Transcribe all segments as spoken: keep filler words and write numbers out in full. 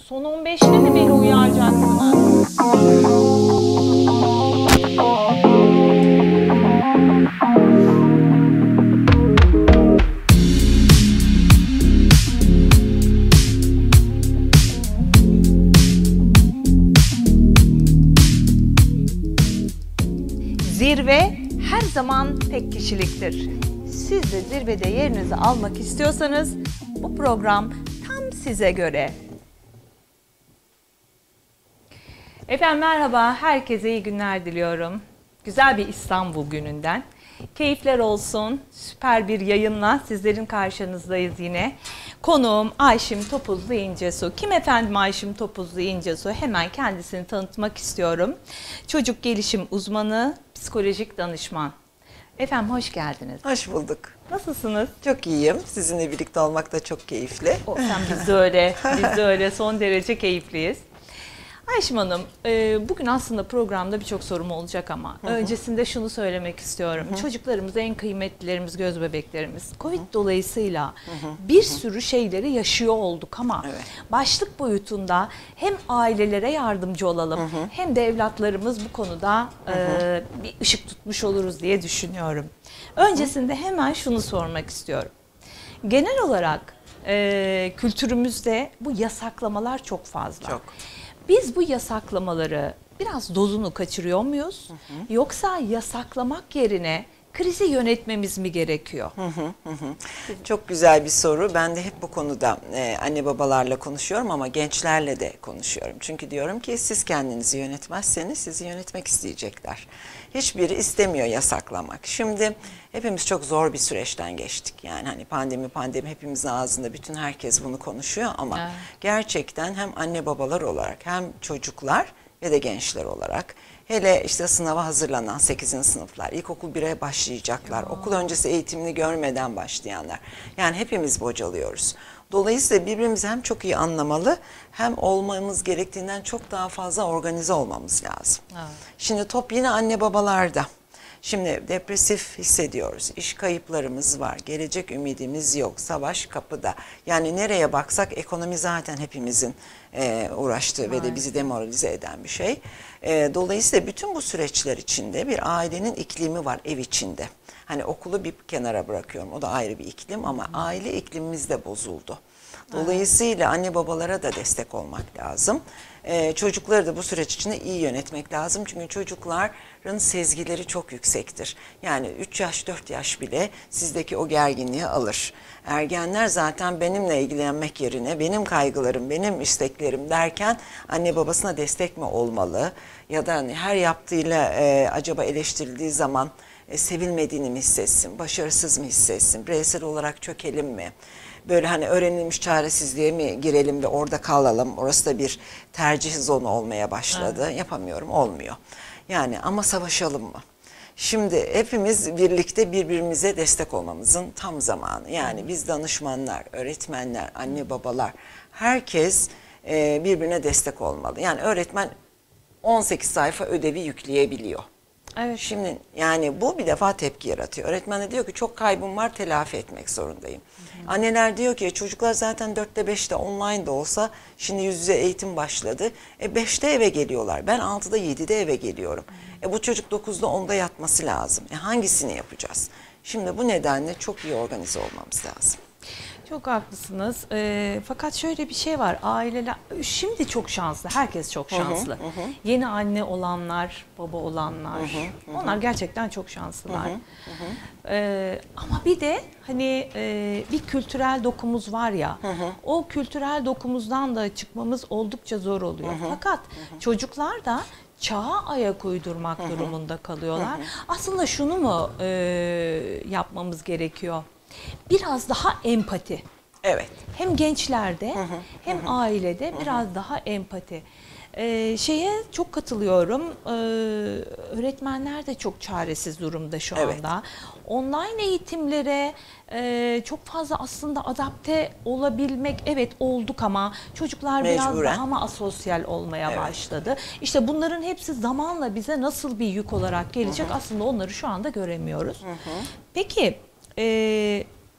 Son on beşte mi beni uyaracaksınız? Zirve her zaman tek kişiliktir. Siz de zirvede yerinizi almak istiyorsanız bu program tam size göre. Efendim merhaba, herkese iyi günler diliyorum. Güzel bir İstanbul gününden. Keyifler olsun, süper bir yayınla sizlerin karşınızdayız yine. Konuğum Ayşim Topuzlu İncesu. Kim efendim Ayşim Topuzlu İncesu? Hemen kendisini tanıtmak istiyorum. Çocuk gelişim uzmanı, psikolojik danışman. Efendim hoş geldiniz. Hoş bulduk. Nasılsınız? Çok iyiyim. Sizinle birlikte olmak da çok keyifli. O, sen biz de öyle, biz de öyle son derece keyifliyiz. Ayşim Hanım, bugün aslında programda birçok sorum olacak ama hı hı. öncesinde şunu söylemek istiyorum. Hı hı. Çocuklarımız en kıymetlilerimiz, göz bebeklerimiz. Covid hı hı. dolayısıyla hı hı. bir sürü şeyleri yaşıyor olduk ama evet. başlık boyutunda hem ailelere yardımcı olalım hı hı. hem de evlatlarımız bu konuda hı hı. E, bir ışık tutmuş oluruz diye düşünüyorum. Öncesinde hı hı. hemen şunu sormak istiyorum. Genel olarak e, kültürümüzde bu yasaklamalar çok fazla. Çok. Biz bu yasaklamaları biraz dozunu kaçırıyor muyuz? Hı hı. Yoksa yasaklamak yerine krizi yönetmemiz mi gerekiyor? Hı hı hı. Çok güzel bir soru. Ben de hep bu konuda e, anne babalarla konuşuyorum ama gençlerle de konuşuyorum. Çünkü diyorum ki siz kendinizi yönetmezseniz sizi yönetmek isteyecekler. Hiçbiri istemiyor yasaklamak. Şimdi hepimiz çok zor bir süreçten geçtik. Yani hani pandemi pandemi hepimizin ağzında, bütün herkes bunu konuşuyor ama evet. gerçekten hem anne babalar olarak hem çocuklar ve de gençler olarak, hele işte sınava hazırlanan sekizinci sınıflar, ilkokul bire başlayacaklar, ya. okul öncesi eğitimini görmeden başlayanlar. Yani hepimiz bocalıyoruz. Dolayısıyla birbirimizi hem çok iyi anlamalı hem olmamız gerektiğinden çok daha fazla organize olmamız lazım. Evet. Şimdi top yine anne babalarda. Şimdi depresif hissediyoruz, iş kayıplarımız var, gelecek ümidimiz yok, savaş kapıda. Yani nereye baksak ekonomi zaten hepimizin e, uğraştığı Aynen. ve de bizi demoralize eden bir şey. E, dolayısıyla bütün bu süreçler içinde bir ailenin iklimi var ev içinde. Hani okulu bir kenara bırakıyorum, o da ayrı bir iklim ama Hı. aile iklimimiz de bozuldu. Dolayısıyla anne babalara da destek olmak lazım. Ee, çocukları da bu süreç içinde iyi yönetmek lazım. Çünkü çocukların sezgileri çok yüksektir. Yani üç yaş dört yaş bile sizdeki o gerginliği alır. Ergenler zaten benimle ilgilenmek yerine benim kaygılarım, benim isteklerim derken anne babasına destek mi olmalı? Ya da hani her yaptığıyla e, acaba eleştirildiği zaman e, sevilmediğini mi hissetsin, başarısız mı hissetsin, bireysel olarak çökelim mi? Böyle hani öğrenilmiş çaresizliğe mi girelim ve orada kalalım? Orası da bir tercih zonu olmaya başladı. Evet. Yapamıyorum, olmuyor. Yani ama savaşalım mı? Şimdi hepimiz birlikte birbirimize destek olmamızın tam zamanı. Yani evet. biz danışmanlar, öğretmenler, anne babalar, herkes e, birbirine destek olmalı. Yani öğretmen on sekiz sayfa ödevi yükleyebiliyor. Evet. Şimdi yani bu bir defa tepki yaratıyor. Öğretmen de diyor ki çok kaybım var, telafi etmek zorundayım. Hı hı. Anneler diyor ki çocuklar zaten dörtte beşte online de olsa şimdi yüz yüze eğitim başladı. E beşte eve geliyorlar. Ben altıda yedide eve geliyorum. Hı hı. E bu çocuk dokuzda onda yatması lazım. E hangisini yapacağız? Şimdi bu nedenle çok iyi organize olmamız lazım. Çok haklısınız. E, fakat şöyle bir şey var. Aileler şimdi çok şanslı. Herkes çok şanslı. Hı hı, hı. Yeni anne olanlar, baba olanlar. Hı hı, hı. Onlar gerçekten çok şanslılar. Hı hı, hı. E, ama bir de hani e, bir kültürel dokumuz var ya. Hı hı. O kültürel dokumuzdan da çıkmamız oldukça zor oluyor. Hı hı, fakat hı hı. çocuklar da çağa ayak uydurmak hı hı. durumunda kalıyorlar. Hı hı. Aslında şunu mu e, yapmamız gerekiyor? Biraz daha empati. Evet. Hem gençlerde hı hı, hem hı. ailede hı hı. biraz daha empati. Ee, şeye çok katılıyorum. Ee, öğretmenler de çok çaresiz durumda şu evet. anda. Online eğitimlere e, çok fazla aslında adapte olabilmek evet olduk ama çocuklar Mecburen. biraz daha mı asosyal olmaya evet. başladı. İşte bunların hepsi zamanla bize nasıl bir yük olarak gelecek hı hı. aslında onları şu anda göremiyoruz. Hı hı. Peki. Ee,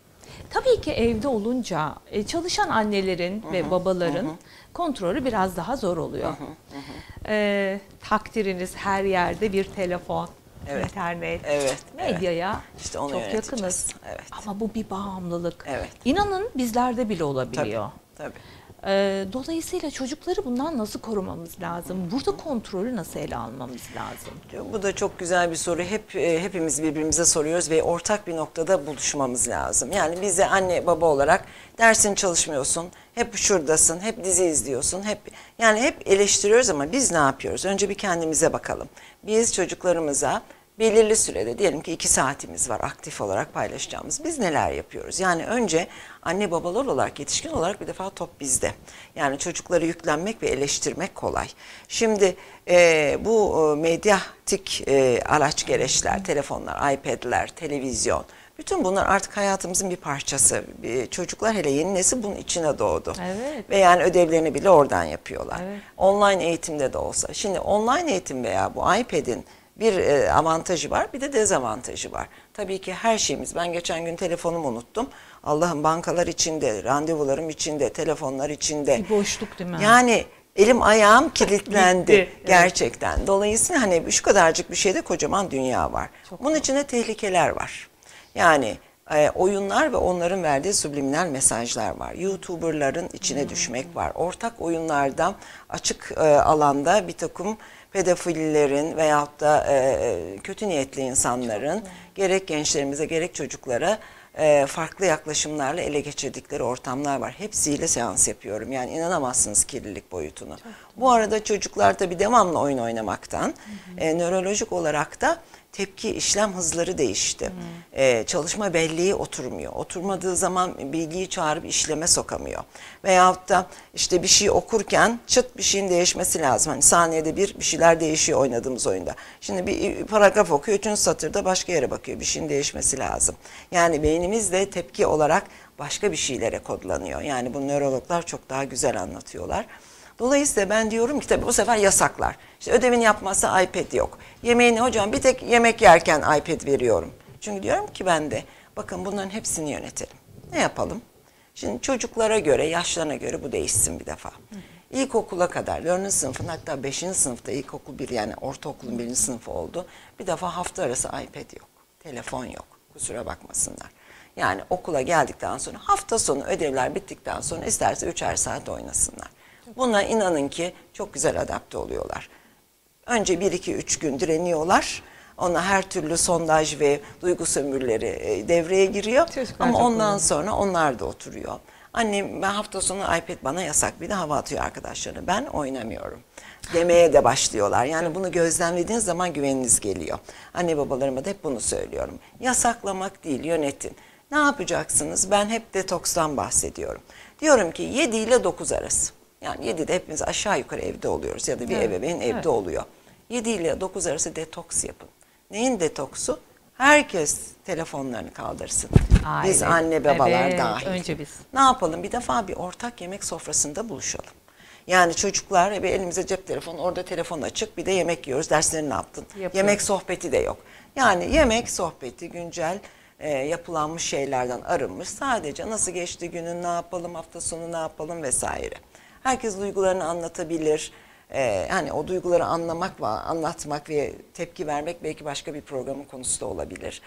Tabii ki evde olunca e, çalışan annelerin Hı-hı, ve babaların hı-hı. kontrolü biraz daha zor oluyor. Hı-hı, hı-hı. E, takdiriniz her yerde bir telefon, Evet. internet, Evet, medyaya evet. İşte onu çok yöneteceğiz. yakınız. Evet. Ama bu bir bağımlılık. Evet. İnanın bizlerde bile olabiliyor. Tabii, tabii. E, dolayısıyla çocukları bundan nasıl korumamız lazım? Burada kontrolü nasıl ele almamız lazım? Bu da çok güzel bir soru. Hep e, hepimiz birbirimize soruyoruz ve ortak bir noktada buluşmamız lazım. Yani bize anne baba olarak dersin çalışmıyorsun, hep şuradasın, hep dizi izliyorsun, hep yani hep eleştiriyoruz ama biz ne yapıyoruz? Önce bir kendimize bakalım. Biz çocuklarımıza belirli sürede diyelim ki iki saatimiz var aktif olarak paylaşacağımız. Biz neler yapıyoruz? Yani önce anne babalar olarak, yetişkin olarak bir defa top bizde. Yani çocukları yüklenmek ve eleştirmek kolay. Şimdi e, bu medyatik e, araç gereçler, telefonlar, iPad'ler, televizyon, bütün bunlar artık hayatımızın bir parçası. Çocuklar hele yeni nesil bunun içine doğdu. Evet. Ve yani ödevlerini bile oradan yapıyorlar. Evet. Online eğitimde de olsa. Şimdi online eğitim veya bu iPad'in bir e, avantajı var, bir de dezavantajı var. Tabii ki her şeyimiz, ben geçen gün telefonumu unuttum. Allah'ım bankalar içinde, randevularım içinde, telefonlar içinde. Bir boşluk değil mi? Yani elim ayağım kilitlendi Gitti, evet. gerçekten. Dolayısıyla hani şu kadarcık bir şeyde kocaman dünya var. Çok Bunun içinde tehlikeler var. Yani e, oyunlar ve onların verdiği subliminal mesajlar var. YouTuber'ların içine hmm. düşmek var. Ortak oyunlardan açık e, alanda bir takım pedofillerin veyahut da e, kötü niyetli insanların gerek gençlerimize gerek çocuklara e, farklı yaklaşımlarla ele geçirdikleri ortamlar var. Hepsiyle seans yapıyorum. Yani inanamazsınız kirlilik boyutunu. Bu arada çocuklar tabii devamlı oyun oynamaktan hı hı. E, nörolojik olarak da tepki işlem hızları değişti. Hmm. Ee, çalışma belleği oturmuyor. Oturmadığı zaman bilgiyi çağırıp işleme sokamıyor. Veyahut da işte bir şey okurken çıt bir şeyin değişmesi lazım. Hani saniyede bir bir şeyler değişiyor oynadığımız oyunda. Şimdi bir paragraf okuyor, üçüncü satırda başka yere bakıyor. Bir şeyin değişmesi lazım. Yani beynimiz de tepki olarak başka bir şeylere kodlanıyor. Yani bu nörologlar çok daha güzel anlatıyorlar. Dolayısıyla ben diyorum ki tabii bu sefer yasaklar. İşte ödevini yapmazsa iPad yok. Yemeğini hocam bir tek yemek yerken iPad veriyorum. Çünkü diyorum ki ben de bakın bunların hepsini yönetelim. Ne yapalım? Şimdi çocuklara göre, yaşlarına göre bu değişsin bir defa. İlkokula kadar, dördüncü sınıfın hatta beşinci sınıfta ilkokul bir yani ortaokulun birinci sınıfı oldu. Bir defa hafta arası iPad yok, telefon yok. Kusura bakmasınlar. Yani okula geldikten sonra hafta sonu ödevler bittikten sonra isterse üçer saat oynasınlar. Buna inanın ki çok güzel adapte oluyorlar. Önce bir iki üç gün direniyorlar. Ona her türlü sondaj ve duygu sömürüleri devreye giriyor. Çocuklar ama ondan önemli. Sonra onlar da oturuyor. Annem ben hafta sonu iPad bana yasak bir de hava atıyor arkadaşlarına. Ben oynamıyorum demeye de başlıyorlar. Yani bunu gözlemlediğiniz zaman güveniniz geliyor. Anne babalarıma da hep bunu söylüyorum. Yasaklamak değil, yönetin. Ne yapacaksınız? Ben hep detokstan bahsediyorum. Diyorum ki yedi ile dokuz arası. Yani yedide hepimiz aşağı yukarı evde oluyoruz ya da bir evet, ebeveyn evde evet. oluyor. yedi ile dokuz arası detoks yapın. Neyin detoksu? Herkes telefonlarını kaldırsın. Aile. Biz anne babalar evet, dahil. Önce biz. Ne yapalım? Bir defa bir ortak yemek sofrasında buluşalım. Yani çocuklar bir elimize cep telefonu, orada telefon açık, bir de yemek yiyoruz. Dersleri ne yaptın? Yapıyorum. Yemek sohbeti de yok. Yani yemek sohbeti güncel e, yapılanmış şeylerden arınmış. Sadece nasıl geçti günün, ne yapalım, hafta sonu ne yapalım vesaire. Herkes duygularını anlatabilir. Ee, hani o duyguları anlamak ve anlatmak ve tepki vermek belki başka bir programın konusu da olabilir.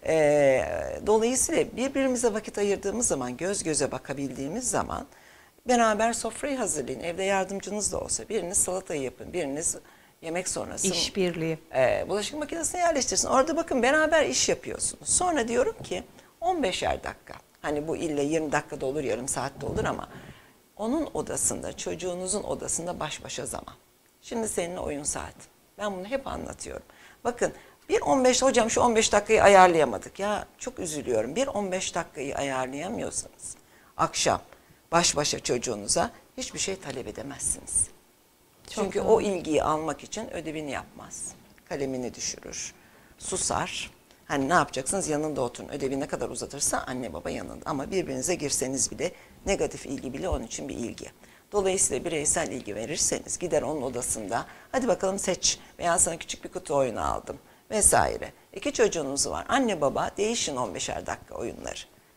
Ee, dolayısıyla birbirimize vakit ayırdığımız zaman, göz göze bakabildiğimiz zaman beraber sofrayı hazırlayın. Evde yardımcınız da olsa biriniz salatayı yapın, biriniz yemek sonrası İşbirliği. E, bulaşık makinesine yerleştirsin. Orada bakın beraber iş yapıyorsunuz. Sonra diyorum ki on beşer dakika. Hani bu ille yirmi dakikada olur, yarım saatte olur ama onun odasında, çocuğunuzun odasında baş başa zaman. Şimdi seninle oyun saati. Ben bunu hep anlatıyorum. Bakın bir on beş hocam şu on beş dakikayı ayarlayamadık. Ya çok üzülüyorum. Bir on beş dakikayı ayarlayamıyorsanız akşam baş başa çocuğunuza hiçbir şey talep edemezsiniz. Çok Çünkü doğru. O ilgiyi almak için ödevini yapmaz. Kalemini düşürür. Susar. Hani ne yapacaksınız? Yanında oturun. Ödevi ne kadar uzatırsa anne baba yanında. Ama birbirinize girseniz bile negatif ilgi bile onun için bir ilgi. Dolayısıyla bireysel ilgi verirseniz gider onun odasında hadi bakalım seç veya sana küçük bir kutu oyunu aldım vesaire. İki çocuğunuz var. Anne baba değişin on beşer dakika oyunları.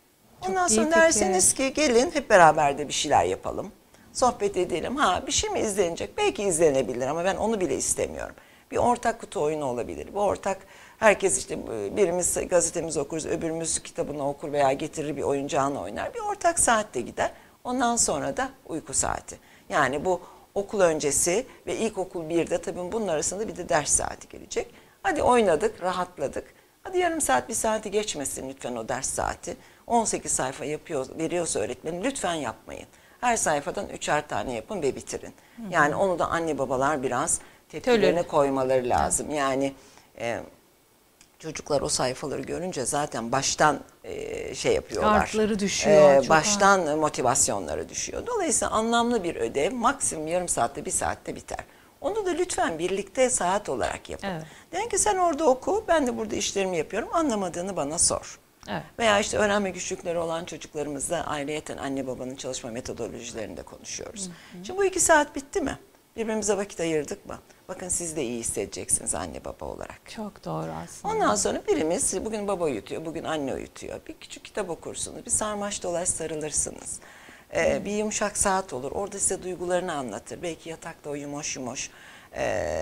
Ondan iyi sonra fikir. derseniz ki gelin hep beraber de bir şeyler yapalım. Sohbet edelim. Ha bir şey mi izlenecek? Belki izlenebilir ama ben onu bile istemiyorum. Bir ortak kutu oyunu olabilir. Bu ortak herkes işte birimiz gazetemizi okuruz, öbürümüz kitabını okur veya getirir bir oyuncağını oynar. Bir ortak saatte gider. Ondan sonra da uyku saati. Yani bu okul öncesi ve ilkokul birde tabii bunun arasında bir de ders saati gelecek. Hadi oynadık, rahatladık. Hadi yarım saat, bir saati geçmesin lütfen o ders saati. on sekiz sayfa yapıyor, veriyorsa öğretmenin lütfen yapmayın. Her sayfadan üçer tane yapın ve bitirin. Hı hı. Yani onu da anne babalar biraz tepkilerine koymaları lazım. Evet. Yani e, çocuklar o sayfaları görünce zaten baştan e, şey yapıyorlar. Artları düşüyor. E, baştan ağır. Motivasyonları düşüyor. Dolayısıyla anlamlı bir ödev maksimum yarım saatte, bir saatte biter. Onu da lütfen birlikte saat olarak yapın. Evet. Deyin ki sen orada oku, ben de burada işlerimi yapıyorum. Anlamadığını bana sor. Evet. Veya işte öğrenme güçlükleri olan çocuklarımızla ayrıyeten anne babanın çalışma metodolojilerinde konuşuyoruz. Hı hı. Şimdi bu iki saat bitti mi? Birbirimize vakit ayırdık mı? Bakın siz de iyi hissedeceksiniz anne baba olarak. Çok doğru aslında. Ondan sonra birimiz bugün baba uyutuyor, bugün anne uyutuyor. Bir küçük kitap okursunuz, bir sarmaş dolaş sarılırsınız. Ee, bir yumuşak saat olur, orada size duygularını anlatır. Belki yatakta o yumuş yumuş e,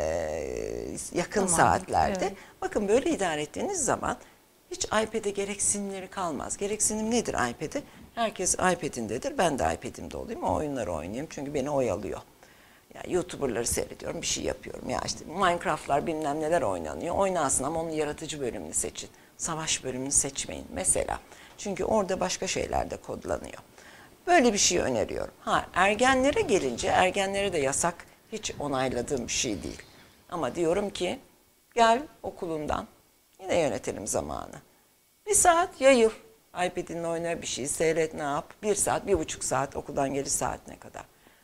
yakın tamam, saatlerde. Evet. Bakın böyle idare ettiğiniz zaman hiç iPad'e gereksinimleri kalmaz. Gereksinim nedir iPad'e? Herkes iPad'indedir, ben de iPad'imde olayım, o oyunları oynayayım çünkü beni oyalıyor. Yani YouTuber'ları seyrediyorum, bir şey yapıyorum. Ya işte Minecraft'lar bilmem neler oynanıyor. Oynasın ama onun yaratıcı bölümünü seçin. Savaş bölümünü seçmeyin mesela. Çünkü orada başka şeyler de kodlanıyor. Böyle bir şey öneriyorum. Ha ergenlere gelince, ergenlere de yasak hiç onayladığım bir şey değil. Ama diyorum ki gel okulundan yine yönetelim zamanı. Bir saat yayıl. iPad'inle oyna, bir şey seyret, ne yap. Bir saat, bir buçuk saat okuldan geliş saatine kadar.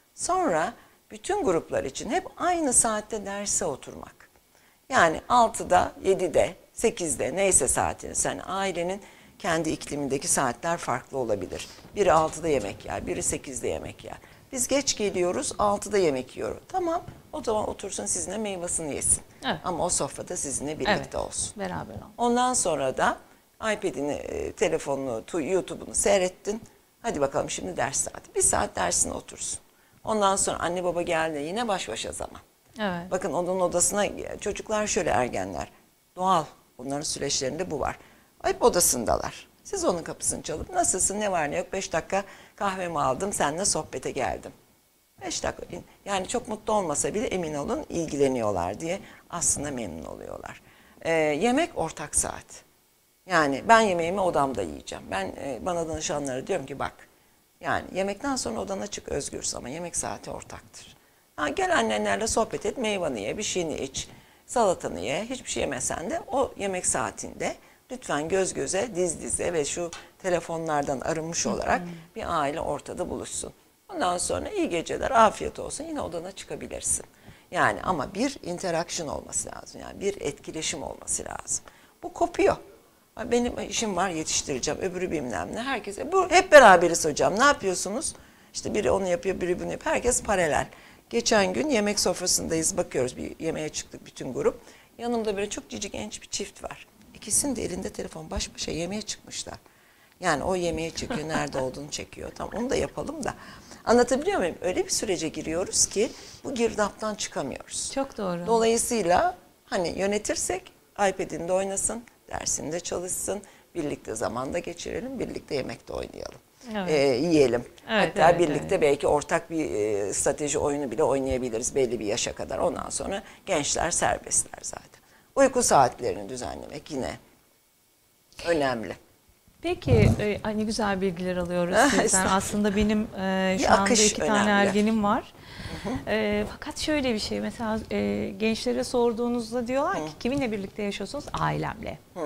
Sonra bütün gruplar için hep aynı saatte derse oturmak. Yani altıda, yedide, sekizde neyse saatini sen ailenin kendi iklimindeki saatler farklı olabilir. Biri altıda yemek yer, biri sekizde yemek yer. Biz geç geliyoruz, altıda yemek yiyoruz. Tamam, o zaman otursun sizinle meyvasını yesin. Evet. Ama o sofrada sizinle birlikte evet, olsun. Beraber olsun. Ondan sonra da iPad'ini, telefonunu, YouTube'unu seyrettin. Hadi bakalım şimdi ders saati. Bir saat dersine otursun. Ondan sonra anne baba geldi yine baş başa zaman. Evet. Bakın onun odasına çocuklar şöyle ergenler. Doğal. Bunların süreçlerinde bu var. Hep odasındalar. Siz onun kapısını çalıp nasılsın, ne var ne yok, beş dakika kahvemi aldım, seninle sohbete geldim. Beş dakika. Yani çok mutlu olmasa bile emin olun ilgileniyorlar diye aslında memnun oluyorlar. Ee, yemek ortak saat. Yani ben yemeğimi odamda yiyeceğim. Ben e, bana danışanlara diyorum ki bak. Yani yemekten sonra odana çık özgürsün ama yemek saati ortaktır. Ha, gel annenlerle sohbet et, meyvanı ye, bir şeyini iç, salatanı ye, hiçbir şey yemesen de o yemek saatinde lütfen göz göze, diz dize ve şu telefonlardan arınmış olarak bir aile ortada buluşsun. Ondan sonra iyi geceler, afiyet olsun, yine odana çıkabilirsin. Yani ama bir interaction olması lazım, yani bir etkileşim olması lazım. Bu kopuyor. Benim işim var, yetiştireceğim, öbürü bilmem ne. Herkese, bu hep beraberiz hocam, ne yapıyorsunuz? İşte biri onu yapıyor, biri bunu yapıyor. Herkes paralel. Geçen gün yemek sofrasındayız, bakıyoruz, bir yemeğe çıktık bütün grup. Yanımda böyle çok cici genç bir çift var. İkisinin de elinde telefon, baş başa yemeğe çıkmışlar. Yani o yemeğe çekiyor, nerede olduğunu çekiyor. Tamam, onu da yapalım da. Anlatabiliyor muyum? Öyle bir sürece giriyoruz ki bu girdaptan çıkamıyoruz. Çok doğru. Dolayısıyla hani yönetirsek iPad'inde oynasın, dersinde çalışsın, birlikte zaman da geçirelim, birlikte yemekte oynayalım, evet. e, yiyelim. Evet, hatta evet, birlikte evet. belki ortak bir e, strateji oyunu bile oynayabiliriz belli bir yaşa kadar. Ondan sonra gençler serbestler zaten. Uyku saatlerini düzenlemek yine önemli. Peki, e, ne güzel bilgiler alıyoruz sizden. Aslında benim e, şu anda iki önemli. tane ergenim var. Hı hı. E, fakat şöyle bir şey, mesela e, gençlere sorduğunuzda diyorlar ki, hı. kiminle birlikte yaşıyorsunuz? Ailemle. Hı.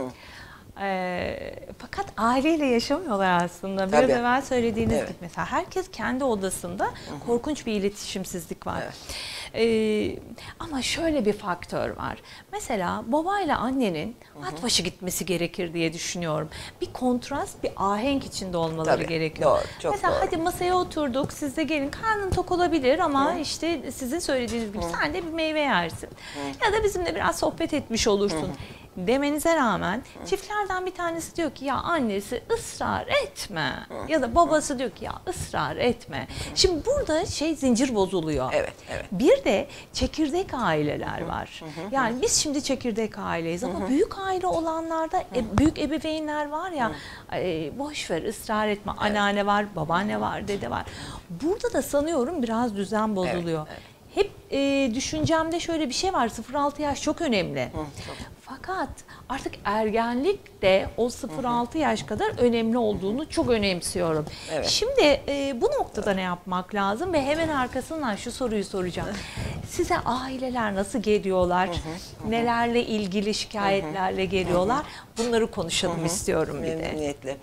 E, fakat aileyle yaşamıyorlar aslında. Biraz evvel söylediğiniz evet. gibi mesela herkes kendi odasında, hı hı. korkunç bir iletişimsizlik var. Evet. Ee, ama şöyle bir faktör var. Mesela babayla annenin at başı gitmesi gerekir diye düşünüyorum. Bir kontrast, bir ahenk içinde olmaları Tabii, gerekiyor. Doğru, çok Mesela doğru. hadi masaya oturduk, siz de gelin, karnın tok olabilir ama Hı. işte sizin söylediğiniz gibi Hı. sen de bir meyve yersin. Hı. Ya da bizimle biraz sohbet etmiş olursun. Hı. demenize rağmen çiftlerden bir tanesi diyor ki ya annesi ısrar etme ya da babası diyor ki ya ısrar etme. Şimdi burada şey zincir bozuluyor. Evet, evet. Bir de çekirdek aileler var. Yani biz şimdi çekirdek aileyiz ama büyük aile olanlarda e, büyük ebeveynler var ya e, boş ver ısrar etme. Evet. Anneanne var, babaanne var, dede var. Burada da sanıyorum biraz düzen bozuluyor. Evet, evet. Hep e, düşüncemde şöyle bir şey var, sıfır altı yaş çok önemli. Hı, çok. Fakat artık ergenlik de o sıfır altı yaş kadar önemli olduğunu çok önemsiyorum. Evet. Şimdi e, bu noktada ne yapmak lazım ve hemen arkasından şu soruyu soracağım. Size aileler nasıl geliyorlar, hı hı, nelerle ilgili şikayetlerle geliyorlar, bunları konuşalım hı hı. istiyorum bir de. Memnuniyetle.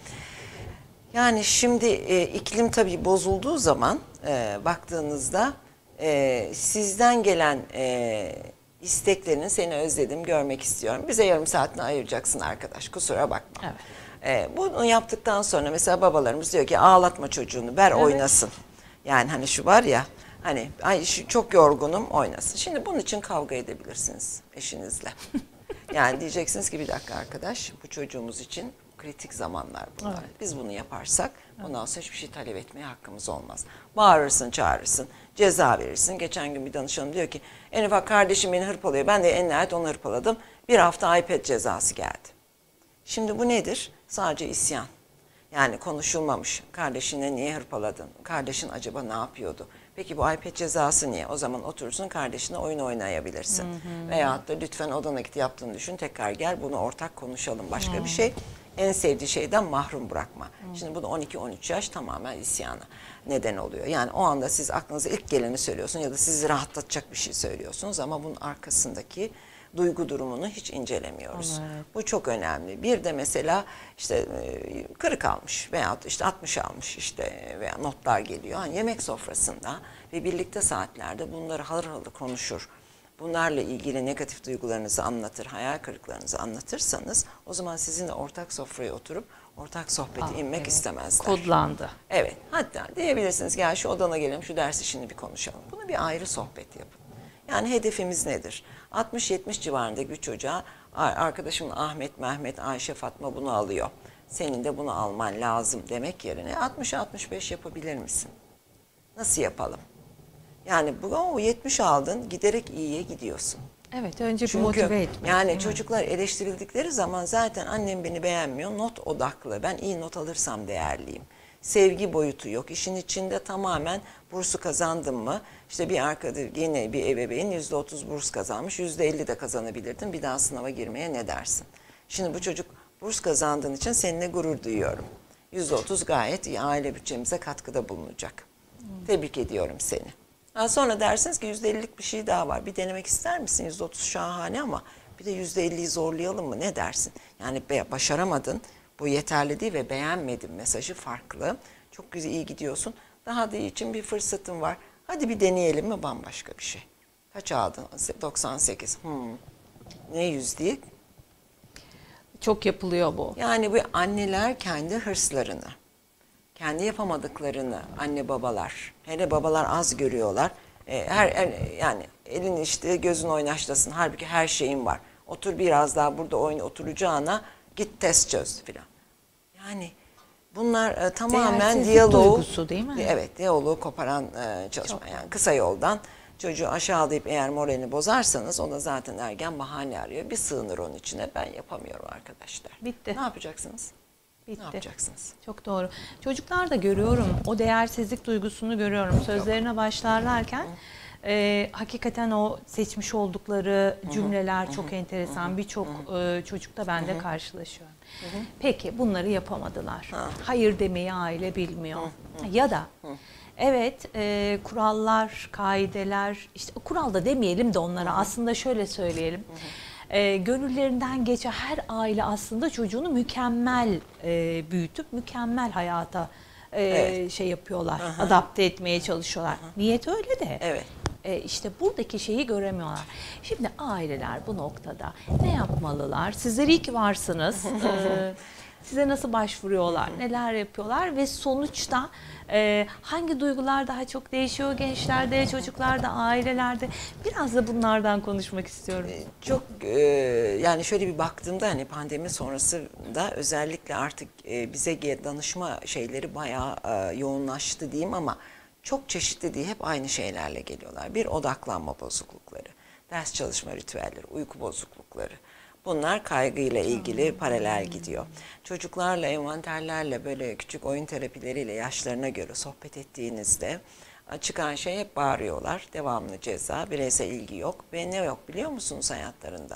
Yani şimdi e, iklim tabii bozulduğu zaman e, baktığınızda e, sizden gelen e, isteklerini seni özledim, görmek istiyorum. Bize yarım saatini ayıracaksın arkadaş, kusura bakma. Evet. E, bunu yaptıktan sonra mesela babalarımız diyor ki ağlatma çocuğunu, ver evet. oynasın. Yani hani şu var ya, hani ay şu çok yorgunum, oynasın. Şimdi bunun için kavga edebilirsiniz eşinizle. Yani diyeceksiniz ki bir dakika arkadaş, bu çocuğumuz için kritik zamanlar bunlar. Evet. Biz bunu yaparsak ondan sonra hiçbir şey talep etmeye hakkımız olmaz. Bağırırsın, çağırırsın, ceza verirsin. Geçen gün bir danışanım diyor ki en ufak kardeşim beni hırpalıyor. Ben de en nihayet onu hırpaladım. Bir hafta iPad cezası geldi. Şimdi bu nedir? Sadece isyan. Yani konuşulmamış. Kardeşine niye hırpaladın? Kardeşin acaba ne yapıyordu? Peki bu iPad cezası niye? O zaman oturursun kardeşine oyun oynayabilirsin. Hı hı. Veyahut da lütfen odana git, yaptığını düşün, tekrar gel bunu ortak konuşalım. Başka hı. bir şey. En sevdiği şeyden mahrum bırakma. Hmm. Şimdi bu da on iki on üç yaş tamamen isyana neden oluyor. Yani o anda siz aklınıza ilk geleni söylüyorsunuz ya da sizi rahatlatacak bir şey söylüyorsunuz ama bunun arkasındaki duygu durumunu hiç incelemiyoruz. Evet. Bu çok önemli. Bir de mesela işte kırık almış veyahut işte altmış almış işte veya notlar geliyor. Hani yemek sofrasında ve birlikte saatlerde bunları halır halır konuşur. Bunlarla ilgili negatif duygularınızı anlatır, hayal kırıklarınızı anlatırsanız o zaman sizinle ortak sofraya oturup ortak sohbeti Aa, inmek evet. istemezler. Kodlandı. Evet. Hatta diyebilirsiniz gel şu odana gelelim, şu dersi şimdi bir konuşalım. Bunu bir ayrı sohbet yapın. Yani hedefimiz nedir? altmış yetmiş civarındaki bir çocuğa arkadaşımın Ahmet, Mehmet, Ayşe, Fatma bunu alıyor. Senin de bunu alman lazım demek yerine altmış altmış beş yapabilir misin? Nasıl yapalım? Yani bu o yetmiş aldın, giderek iyiye gidiyorsun. Evet, önce Çünkü, motive etmek. Yani çocuklar eleştirildikleri zaman zaten annem beni beğenmiyor, not odaklı. Ben iyi not alırsam değerliyim. Sevgi boyutu yok. İşin içinde tamamen bursu kazandım mı? İşte bir arkadaş, yine bir ebeveyn yüzde otuz burs kazanmış, yüzde elli de kazanabilirdin. Bir daha sınava girmeye ne dersin? Şimdi bu çocuk burs kazandığın için seninle gurur duyuyorum. yüzde otuz gayet iyi, aile bütçemize katkıda bulunacak. Hmm. Tebrik ediyorum seni. Daha sonra dersiniz ki yüzde ellilik bir şey daha var. Bir denemek ister misin? yüzde otuz şahane ama bir de yüzde elliyi zorlayalım mı? Ne dersin? Yani başaramadın, bu yeterli değil ve beğenmedim mesajı farklı. Çok güzel, iyi gidiyorsun. Daha da iyi için bir fırsatın var. Hadi bir deneyelim mi? Bambaşka bir şey. Kaç aldın? doksan sekiz. Hmm. Ne yüz değil? Çok yapılıyor bu. Yani bu anneler kendi hırslarını, kendi yapamadıklarını anne babalar, hele babalar az görüyorlar. Her, her yani elin işte gözün oynaşlasın. Halbuki her şeyin var. Otur biraz daha burada oyun oturacağına git test çöz filan. Yani bunlar e, tamamen diyaloğu, duygusu değil mi? Evet, diyaloğu koparan e, çalışma. Çok. Yani kısa yoldan çocuğu aşağılayıp eğer moralini bozarsanız ona zaten ergen bahane arıyor. Bir sığınır onun içine. Ben yapamıyorum arkadaşlar. Bitti. Ne yapacaksınız? Bitti. Ne yapacaksınız? Çok doğru. Çocuklar da görüyorum. O değersizlik duygusunu görüyorum. Sözlerine başlarlarken e, hakikaten o seçmiş oldukları cümleler hı hı. çok enteresan. Birçok e, çocukta ben de karşılaşıyorum. Hı hı. Peki bunları yapamadılar. Hı. Hayır demeyi aile bilmiyor. Hı hı. Ya da hı. evet e, kurallar, kaideler, işte kural da demeyelim de onlara, hı hı. aslında şöyle söyleyelim. Hı hı. E, gönüllerinden geçen her aile aslında çocuğunu mükemmel e, büyütüp mükemmel hayata e, evet. şey yapıyorlar, aha. adapte etmeye çalışıyorlar. Aha. Niyet öyle de. Evet. E, işte buradaki şeyi göremiyorlar. Şimdi aileler bu noktada ne yapmalılar? Sizler iyi ki varsınız. ee, size nasıl başvuruyorlar, hı hı. neler yapıyorlar ve sonuçta e, hangi duygular daha çok değişiyor gençlerde, çocuklarda, ailelerde? Biraz da bunlardan konuşmak istiyorum. Çok e, yani şöyle bir baktığımda hani pandemi sonrasında özellikle artık e, bize danışma şeyleri bayağı e, yoğunlaştı diyeyim ama çok çeşitli değil, hep aynı şeylerle geliyorlar. Bir, odaklanma bozuklukları, ders çalışma ritüelleri, uyku bozuklukları. Bunlar kaygıyla ilgili paralel gidiyor. Çocuklarla, envanterlerle, böyle küçük oyun terapileriyle yaşlarına göre sohbet ettiğinizde çıkan şey hep bağırıyorlar. Devamlı ceza, bireysel ilgi yok ve ne yok biliyor musunuz hayatlarında?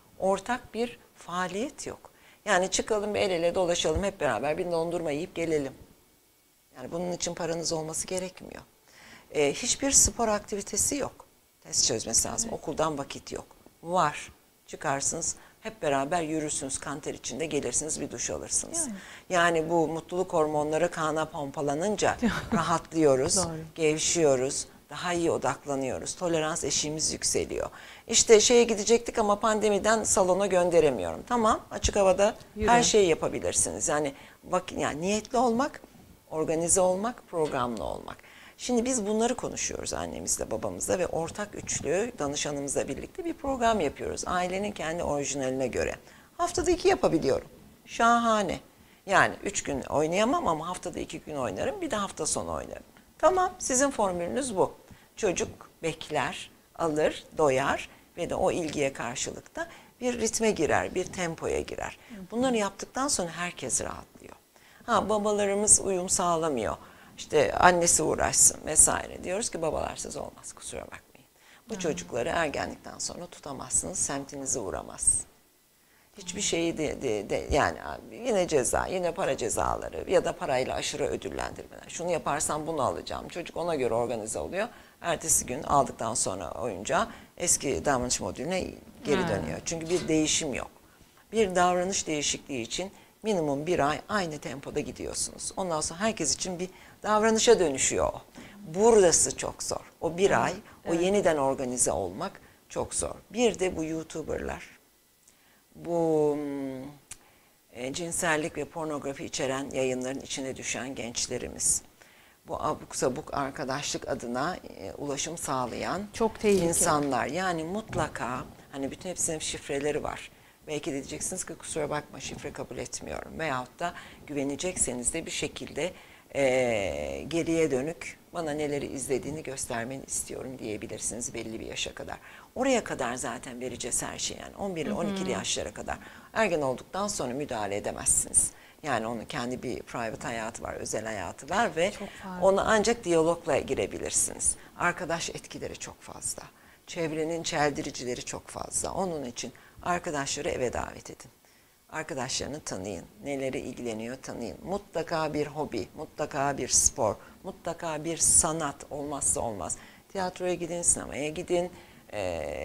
Ortak bir faaliyet yok. Yani çıkalım el ele dolaşalım hep beraber bir dondurma yiyip gelelim. Yani bunun için paranız olması gerekmiyor. Ee, hiçbir spor aktivitesi yok. Test çözmesi lazım. Evet. Okuldan vakit yok. Var. Çıkarsınız, hep beraber yürürsünüz, kanter içinde gelirsiniz, bir duş alırsınız. Yani, yani bu mutluluk hormonları kana pompalanınca rahatlıyoruz, Doğru. gevşiyoruz, daha iyi odaklanıyoruz. Tolerans eşiğimiz yükseliyor. İşte şeye gidecektik ama pandemiden salona gönderemiyorum. Tamam, açık havada Yürü. her şeyi yapabilirsiniz. Yani bak, yani niyetli olmak, organize olmak, programlı olmak. Şimdi biz bunları konuşuyoruz annemizle, babamızla ve ortak üçlü danışanımızla birlikte bir program yapıyoruz. Ailenin kendi orijinaline göre. Haftada iki yapabiliyorum. Şahane. Yani üç gün oynayamam ama haftada iki gün oynarım, bir de hafta sonu oynarım. Tamam, sizin formülünüz bu. Çocuk bekler, alır, doyar ve de o ilgiye karşılık da bir ritme girer, bir tempoya girer. Bunları yaptıktan sonra herkes rahatlıyor. Ha, babalarımız uyum sağlamıyor. İşte annesi uğraşsın vesaire. Diyoruz ki babalarsız olmaz, kusura bakmayın. Bu hmm. çocukları ergenlikten sonra tutamazsınız, semtinize uğramaz. Hiçbir şeyi de, de, de yani yine ceza, yine para cezaları ya da parayla aşırı ödüllendirmeler. Şunu yaparsam bunu alacağım. Çocuk ona göre organize oluyor. Ertesi gün aldıktan sonra oyuncağı eski davranış modülüne geri hmm. dönüyor. Çünkü bir değişim yok. Bir davranış değişikliği için minimum bir ay aynı tempoda gidiyorsunuz. Ondan sonra herkes için bir davranışa dönüşüyor o. Burası çok zor. O bir evet, ay, o evet. yeniden organize olmak çok zor. Bir de bu YouTuber'lar, bu e, cinsellik ve pornografi içeren yayınların içine düşen gençlerimiz, bu abuk sabuk arkadaşlık adına e, ulaşım sağlayan çok tehlikeli insanlar. Yani mutlaka, hani bütün hepsinin şifreleri var. Belki de diyeceksiniz ki kusura bakma, şifre kabul etmiyorum. Veyahut da güvenecekseniz de bir şekilde e, geriye dönük bana neleri izlediğini göstermeni istiyorum diyebilirsiniz belli bir yaşa kadar. Oraya kadar zaten vereceğiz her şeyi, yani on bir ile on ikili yaşlara kadar. Ergen olduktan sonra müdahale edemezsiniz. Yani onun kendi bir private hayatı var, özel hayatı var ve ona ancak diyalogla girebilirsiniz. Arkadaş etkileri çok fazla. Çevrenin çeldiricileri çok fazla. Onun için arkadaşları eve davet edin. Arkadaşlarını tanıyın. Neleri ilgileniyor tanıyın. Mutlaka bir hobi, mutlaka bir spor, mutlaka bir sanat olmazsa olmaz. Tiyatroya gidin, sinemaya gidin, e,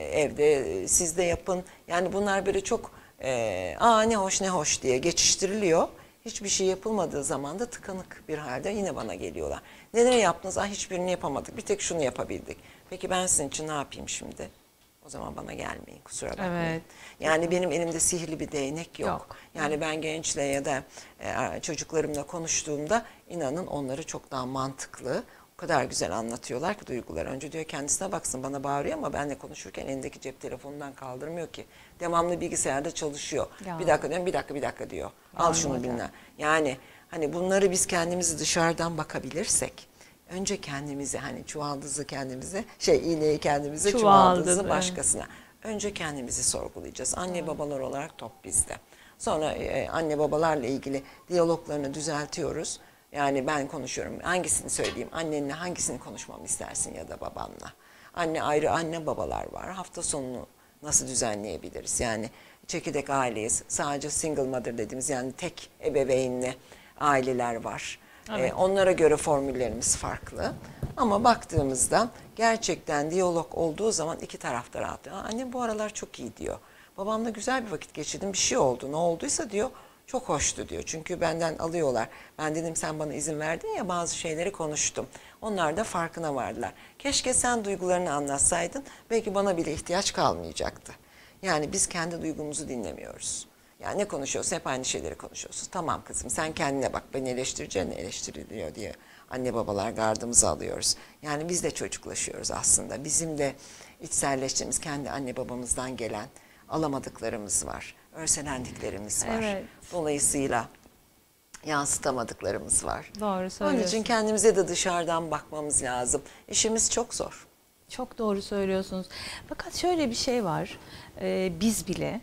evde siz de yapın. Yani bunlar böyle çok e, aa ne hoş ne hoş diye geçiştiriliyor. Hiçbir şey yapılmadığı zaman da tıkanık bir halde yine bana geliyorlar. Neler yaptınız? Ah, hiçbirini yapamadık. Bir tek şunu yapabildik. Peki ben sizin için ne yapayım şimdi? O zaman bana gelmeyin, kusura bakmayın. Evet. Yani benim elimde sihirli bir değnek yok. yok. Yani ben gençle ya da e, çocuklarımla konuştuğumda inanın onları çok daha mantıklı, o kadar güzel anlatıyorlar ki duyguları. Önce diyor kendisine baksın, bana bağırıyor ama benle konuşurken elindeki cep telefonundan kaldırmıyor ki. Devamlı bilgisayarda çalışıyor. Ya. Bir dakika diyorum, bir dakika bir dakika diyor. Al ya, şunu bilmem. Yani hani bunları biz kendimizi dışarıdan bakabilirsek, önce kendimize, hani çuvaldızı kendimize, şey iğneyi kendimize, çuvaldızı, çuvaldızı başkasına. Önce kendimizi sorgulayacağız. Anne evet. babalar olarak top bizde. Sonra e, anne babalarla ilgili diyaloglarını düzeltiyoruz. Yani ben konuşuyorum. Hangisini söyleyeyim? Annenle hangisini konuşmamı istersin ya da babanla? Anne ayrı, anne babalar var. Hafta sonunu nasıl düzenleyebiliriz? Yani çekirdek aileyiz. Sadece single mother dediğimiz, yani tek ebeveynli aileler var. Evet. Ee, onlara göre formüllerimiz farklı. Ama baktığımızda gerçekten diyalog olduğu zaman iki tarafta rahatlıyor. Annem bu aralar çok iyi diyor. Babamla güzel bir vakit geçirdim, bir şey oldu. Ne olduysa diyor, çok hoştu diyor. Çünkü benden alıyorlar. Ben dedim sen bana izin verdin ya, bazı şeyleri konuştum. Onlar da farkına vardılar. Keşke sen duygularını anlatsaydın, belki bana bile ihtiyaç kalmayacaktı. Yani biz kendi duygumuzu dinlemiyoruz. Ya ne konuşuyorsun? Hep aynı şeyleri konuşuyorsun. Tamam kızım sen kendine bak, beni eleştireceksin, eleştiriliyor diye anne babalar gardımızı alıyoruz. Yani biz de çocuklaşıyoruz aslında. Bizim de içselleştiğimiz kendi anne babamızdan gelen alamadıklarımız var. Örselendiklerimiz var. Evet. Dolayısıyla yansıtamadıklarımız var. Doğru Onun söylüyorsun. için kendimize de dışarıdan bakmamız lazım. İşimiz çok zor. Çok doğru söylüyorsunuz. Fakat şöyle bir şey var. Ee, biz bile